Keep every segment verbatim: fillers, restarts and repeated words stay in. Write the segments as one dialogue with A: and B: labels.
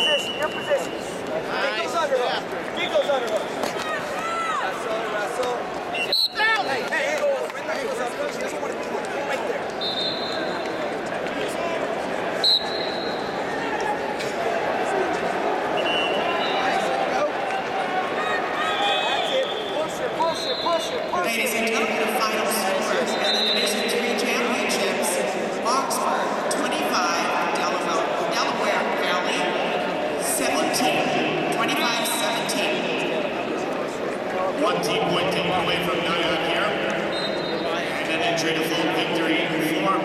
A: position, your position. Kick those underhooks. Kick those underhooks. Wrestle, wrestle. Hey, hey, hey. Right there, he goes underhooks. He doesn't want to be right there.
B: Ladies and gentlemen, the final score in the Division three Championships, Oxford twenty-five, Delaware, Delaware Valley seventeen, twenty-five seventeen.
C: One team point taken away from Nyack here, and an entry to full victory for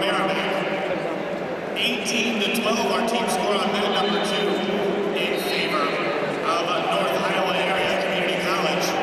C: Merrimack. eighteen to twelve, our team score on that number two in favor of North Iowa Area Community College.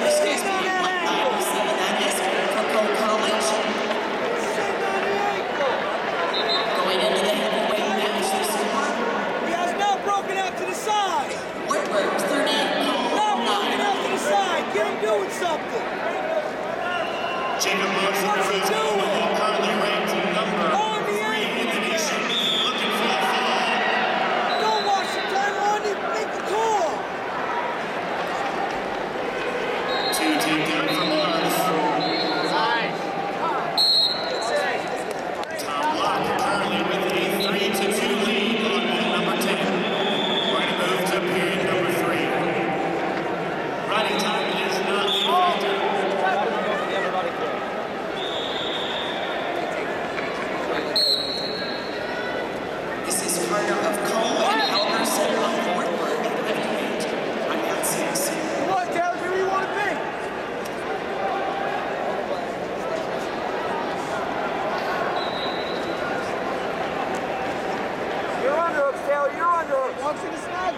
B: College.
A: underhooks. Walks in the snag.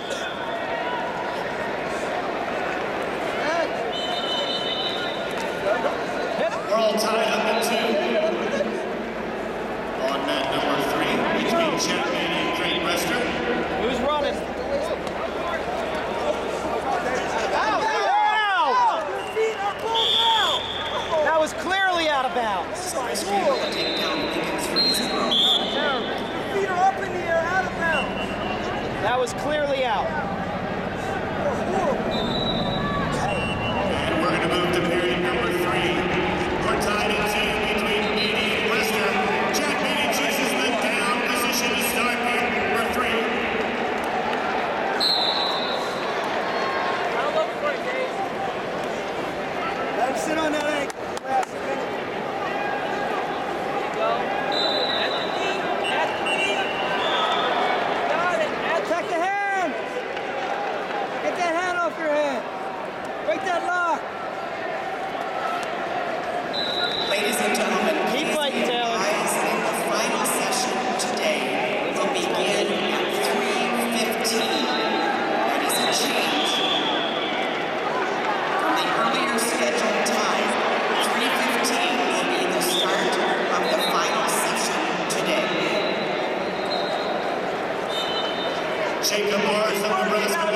C: We're all tied up at two. On mat number three, between Chapman and Craig Rester.
D: Who's running? That was clearly out of bounds.
B: Take down Lincoln three zero.
A: Your feet are up in the air, out of bounds.
D: That was clearly out.
C: And we're going to move to period number three. We're tied at two between Beatty and Rester. Jack Beatty chooses the down position to start period number three.
A: Let him sit on that ankle.
D: Attack the hand! Get that hand off your head! Break that lock!
B: Ladies and gentlemen,
D: Keep
B: please
D: fighting,
B: be
D: Taylor.
B: advised that the final session today will begin at three fifteen. That is a change from the earlier scheduled time. three fifteen will be the start of the final session today.
C: Jacob Morris of Nebraska